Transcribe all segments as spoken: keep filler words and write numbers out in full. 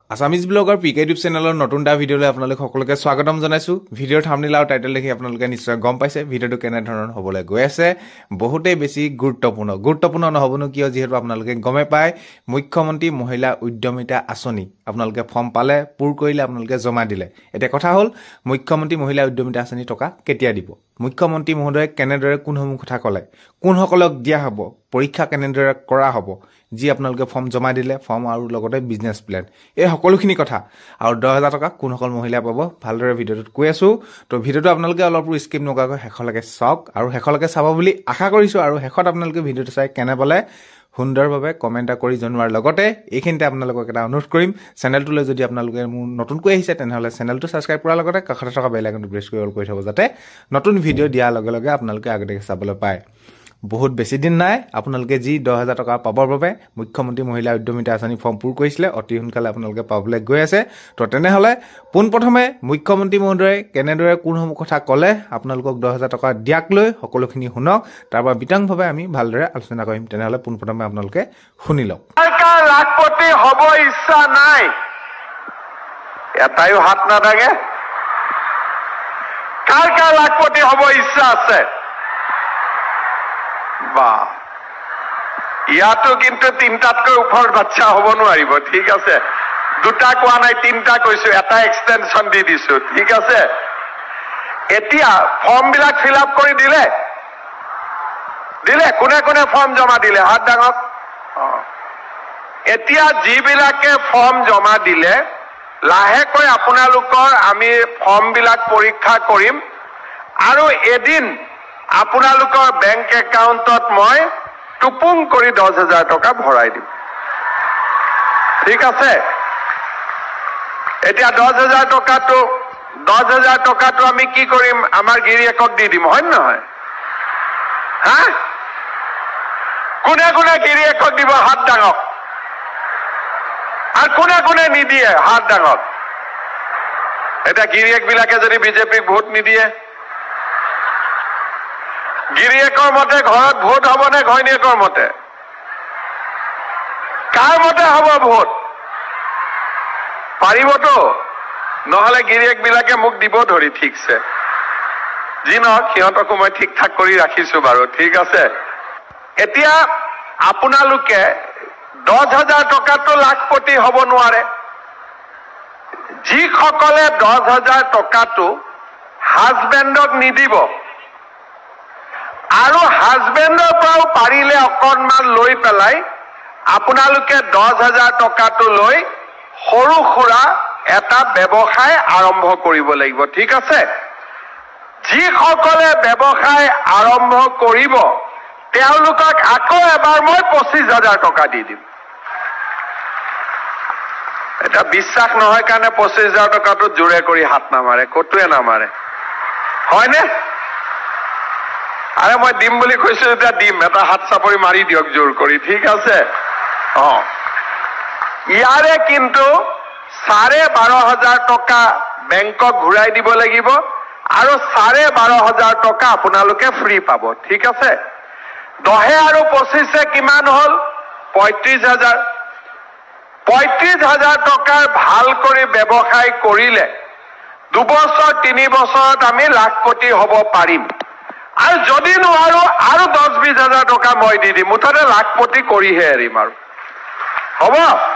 Assamese ব্লগৰ পিকে YouTube চেনেলৰ নতুন এটা ভিডিঅলৈ আপোনালোক সকলোকে স্বাগতম জনাইছো। ভিডিঅ'ৰ থাম্বনেইল আৰু টাইটেল দেখি আপোনালোকে নিশ্চয় গম পাইছে ভিডিঅ'টো কেনে ধৰণৰ হ'বলৈ গৈ আছে। বহুতেই বেছি গুৰুত্বপূৰ্ণ গুৰুত্বপূৰ্ণ নহবনো কিয় যিহেতু আপোনালোকে গমে পায় মুখ্যমন্ত্ৰী মহিলা উদ্যমিতা আঁচনি আপোনালোকে ফৰ্ম পালে পূৰ কৰিলে আপোনালোকে জমা দিলে। এটা কথা হ'ল মুখ্যমন্ত্ৰী মহিলা উদ্যমিতা আঁচনি টকা কেতিয়া দিব, মুখ্যমন্ত্ৰী মহোদয়ে কেনেদৰে কোনসমূহ কথা ক'লে, কোনসকলক দিয়া হ'ব, পৰীক্ষা কেনেদৰে কৰা হ'ব, যি আপোনালোকে ফৰ্ম জমা দিলে ফৰ্ম আৰু লগতে বিজনেছ প্লেন, এই সকলোখিনি কথা আৰু দহ হাজাৰ টকা কোনসকল মহিলা পাব ভালদৰে ভিডিঅ'টোত কৈ আছো। তো ভিডিঅ'টো আপোনালোকে অলপো স্কিপ নকৰাকৈ শেষলৈকে চাওক আৰু শেষলৈকে চাব বুলি আশা কৰিছো। আৰু শেষত আপোনালোকে ভিডিঅ'টো চাই কেনে পালে সুন্দৰভাৱে কমেণ্ট কৰি জনোৱাৰ লগতে এইখিনিতে আপোনালোকক এটা অনুৰোধ কৰিম, চেনেলটোলৈ যদি আপোনালোকে মোৰ নতুনকৈ আহিছে তেনেহ'লে চেনেলটো ছাবস্ক্ৰাইব কৰাৰ লগতে কাষতে থকা বেল আইকনটো প্ৰেছ কৰি অল কৰি থ'ব যাতে নতুন ভিডিঅ' দিয়াৰ লগে লগে আপোনালোকে আগতীয়াকৈ চাবলৈ পায়। বহুত বেছি দিন নাই, আপোনালোকে যি দহ হাজাৰ টকা পাবৰ বাবে মুখ্যমন্ত্ৰী মহিলা উদ্যমিতা আঁচনি ফৰ্ম পূৰ কৰিছিলে অতি সোনকালে আপোনালোকে পাবলৈ গৈ আছে। তো তেনেহ'লে পোনপ্ৰথমে মুখ্যমন্ত্ৰী মহোদয়ে কেনেদৰে কোনসমূহ কথা ক'লে আপোনালোকক দহ হাজাৰ টকা দিয়াক লৈ সকলোখিনি শুনক, তাৰপৰা বিতংভাৱে আমি ভালদৰে আলোচনা কৰিম। তেনেহ'লে পোনপ্ৰথমে আপোনালোকে শুনি লওক। লাখপতি হ'ব ইচ্ছা নাই, এটাইও হাত নাদাঙে। কাৰ কাৰ লাখপতি হ'ব ইচ্ছা আছে? বা ইয়াতো কিন্তু তিনটাতকৈ ওপৰত বাচ্চা হ'ব নোৱাৰিব, ঠিক আছে? দুটা কোৱা নাই, তিনটা কৈছো, এটা এক্সটেনশ্যন দি দিছো, ঠিক আছে? এতিয়া ফৰ্ম বিলাক ফিল আপ কৰি দিলে দিলে কোনে কোনে ফৰ্ম জমা দিলে হাত দাঙক। এতিয়া যিবিলাকে ফৰ্ম জমা দিলে লাহেকৈ আপোনালোকৰ আমি ফৰ্ম বিলাক পৰীক্ষা কৰিম আৰু এদিন আপোনালোকৰ বেংক একাউণ্টত মই টুপুং কৰি দহ হাজাৰ টকা ভৰাই দিম, ঠিক আছে? এতিয়া দহ হাজাৰ টকাটো দহ হাজাৰ টকাটো আমি কি কৰিম? আমাৰ গিৰিয়েকক দি দিম, হয় নহয়? হা, কোনে কোনে গিৰিয়েকক দিব হাত দাঙক, আৰু কোনে কোনে নিদিয়ে হাত দাঙক। এতিয়া গিৰিয়েক বিলাকে যদি বিজেপিক ভোট নিদিয়ে, গিৰিয়েকৰ মতে ঘৰত ভোট হ'ব নে ঘৈণীয়েকৰ মতে? কাৰ মতে হ'ব ভোট? পাৰিবতো? নহ'লে গিৰিয়েক বিলাকে মোক দিব ধৰি, ঠিকছে? যি নহওক সিহঁতকো মই ঠিক ঠাক কৰি ৰাখিছো বাৰু, ঠিক আছে? এতিয়া আপোনালোকে দহ হাজাৰ টকাটো লাখপতি হ'ব নোৱাৰে। যিসকলে দহ হাজাৰ টকাটো হাজবেণ্ডক নিদিব আৰু হাজবেণ্ডৰ পৰাও পাৰিলে অকণমান লৈ পেলাই আপোনালোকে দহ হাজাৰ টকাটো লৈ সৰু সুৰা এটা ব্যৱসায় আৰম্ভ কৰিব লাগিব, ঠিক আছে? যিসকলে ব্যৱসায় আৰম্ভ কৰিব তেওঁলোকক আকৌ এবাৰ মই পঁচিছ হাজাৰ টকা দি দিম। এটা বিশ্বাস নহয় কাৰণে পঁচিছ হাজাৰ টকাটো জোৰে কৰি হাত নামাৰে, ক'তোৱে নামাৰে, হয়নে? আৰে মই দিম বুলি কৈছো যেতিয়া দিম, এটা হাত চাপৰি মাৰি দিয়ক জোৰ কৰি, ঠিক আছে? অ ইয়াৰে কিন্তু চাৰে বাৰ হাজাৰ টকা বেংকক ঘূৰাই দিব লাগিব আৰু চাৰে বাৰ হাজাৰ টকা আপোনালোকে ফ্ৰী পাব, ঠিক আছে? দহে আৰু পঁচিছে কিমান হ'ল? পঁয়ত্ৰিশ হাজাৰ। পঁয়ত্ৰিশ হাজাৰ টকাৰ ভাল কৰি ব্যৱসায় কৰিলে দুবছৰ তিনি বছৰত আমি লাখপতি হ'ব পাৰিম। আৰু যদি নোৱাৰো আৰু দহ বিশ হাজাৰ টকা মই দি দিম, মুঠতে লাখপতি কৰিহে এৰিম আৰু, হ'ব?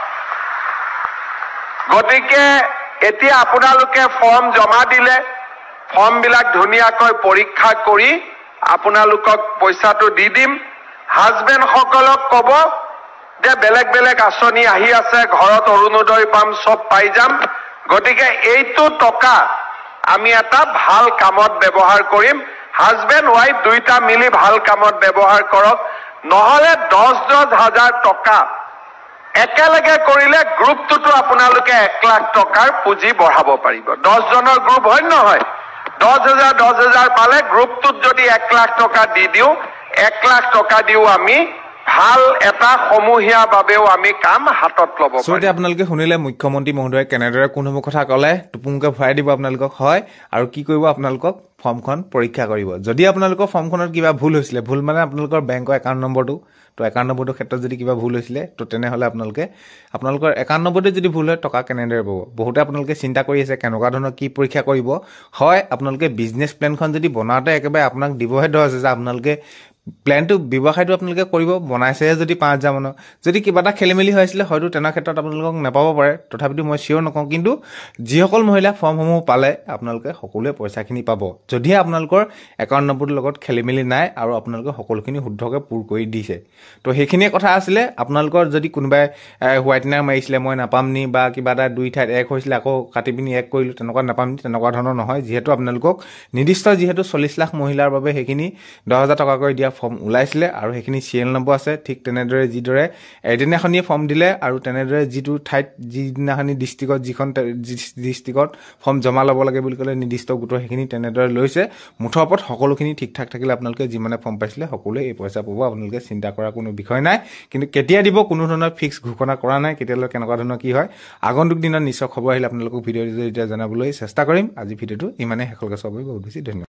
গতিকে এতিয়া আপোনালোকে ফৰ্ম জমা দিলে, ফৰ্মবিলাক ধুনীয়াকৈ পৰীক্ষা কৰি আপোনালোকক পইচাটো দি দিম। হাজবেণ্ডসকলক ক'ব যে বেলেগ বেলেগ আঁচনি আহি আছে, ঘৰত অৰুণোদয় পাম, চব পাই যাম। গতিকে এইটো টকা আমি এটা ভাল কামত ব্যৱহাৰ কৰিম। হাজবেণ্ড ৱাইফ দুইটা মিলি ভাল কামত ব্যৱহাৰ কৰক। নহ'লে দহ দহ হাজাৰ টকা একেলগে কৰিলে গ্ৰুপটোতো আপোনালোকে এক লাখ টকাৰ পুঁজি বঢ়াব পাৰিব। দহজনৰ গ্ৰুপ হয় নহয়? দহ হাজাৰ দহ হাজাৰ পালে গ্ৰুপটোত যদি এক লাখ টকা দি দিওঁ, এক লাখ টকা দিও আমি ভাল এটা সমূহীয়া বাবেও আমি কাম হাতত ল'ব পাৰিম। এতিয়া আপোনালোকে শুনিলে মুখ্যমন্ত্ৰী মহোদয়ে কেনেদৰে কোনসমূহ কথা ক'লে টুপুংকে ভৰাই দিব আপোনালোকক হয় আৰু কি কৰিব আপোনালোকক ফৰ্মখন পৰীক্ষা কৰিব। যদি আপোনালোকৰ ফৰ্মখনত কিবা ভুল হৈছিলে, ভুল মানে আপোনালোকৰ বেংকৰ একাউণ্ট নম্বৰটো, তো একাউণ্ট নম্বৰটোৰ ক্ষেত্ৰত যদি কিবা ভুল হৈছিলে তো তেনেহ'লে আপোনালোকে আপোনালোকৰ একাউণ্ট নম্বৰটো যদি ভুল হয় টকা কেনেদৰে পাব। বহুতে আপোনালোকে চিন্তা কৰি আছে কেনেকুৱা ধৰণৰ কি পৰীক্ষা কৰিব। হয় আপোনালোকে বিজনেছ প্লেনখন যদি বনাওঁতে একেবাৰে আপোনাক দিবহে দহ আছে যে আপোনালোকে প্লেনটো ব্যৱসায়টো আপোনালোকে কৰিব বনাইছেহে যদি পাঁচ হাজাৰ মানৰ, যদি কিবা এটা খেলি মেলি হৈছিলে হয়তো তেনে ক্ষেত্ৰত আপোনালোকক নাপাব পাৰে, তথাপিতো মই চিয়ৰ নকওঁ। কিন্তু যিসকল মহিলা ফৰ্মসমূহ পালে আপোনালোকে সকলোৱে পইচাখিনি পাব যদিহে আপোনালোকৰ একাউণ্ট নম্বৰটোৰ লগত খেলি মেলি নাই আৰু আপোনালোকে সকলোখিনি শুদ্ধকৈ পূৰ কৰি দিছে। তো সেইখিনিয়ে কথা আছিলে। আপোনালোকৰ যদি কোনোবাই হোৱাইটনাৰ মাৰিছিলে মই নাপাম নি, বা কিবা এটা দুই ঠাইত এক হৈছিলে আকৌ কাটি পিনি এক কৰিলোঁ তেনেকুৱা নাপাম নি, তেনেকুৱা ধৰণৰ নহয়। যিহেতু আপোনালোকক নিৰ্দিষ্ট যিহেতু চল্লিছ লাখ মহিলাৰ বাবে সেইখিনি দহ হাজাৰ টকাকৈ দিয়া ফৰ্ম ওলাইছিলে আৰু সেইখিনি চিৰিয়েল নম্বৰ আছে। ঠিক তেনেদৰে যিদৰে এদিনাখনিয়ে ফৰ্ম দিলে আৰু তেনেদৰে যিটো ঠাইত যিদিনাখনি ডিষ্ট্ৰিক্টত যিখন ডিষ্ট্ৰিক্টত ফৰ্ম জমা ল'ব লাগে বুলি ক'লে নিৰ্দিষ্ট গোটৰ সেইখিনি তেনেদৰে লৈছে। মুঠৰ ওপৰত সকলোখিনি ঠিক ঠাক থাকিলে আপোনালোকে যিমানে ফৰ্ম পাইছিলে সকলোৱে এই পইচা পাব, আপোনালোকে চিন্তা কৰাৰ কোনো বিষয় নাই। কিন্তু কেতিয়া দিব কোনো ধৰণৰ ফিক্স ঘোষণা কৰা নাই, কেতিয়ালৈ কেনেকুৱা ধৰণৰ কি হয় আগন্তুক দিনত নিশ্চয় খবৰ আহিলে আপোনালোকক ভিডিঅ'ৰ জৰিয়তে জনাবলৈ চেষ্টা কৰিম। আজি ভিডিঅ'টো ইমানেই শেষলৈকে চাবলৈ বহুত বেছি ধন্যবাদ।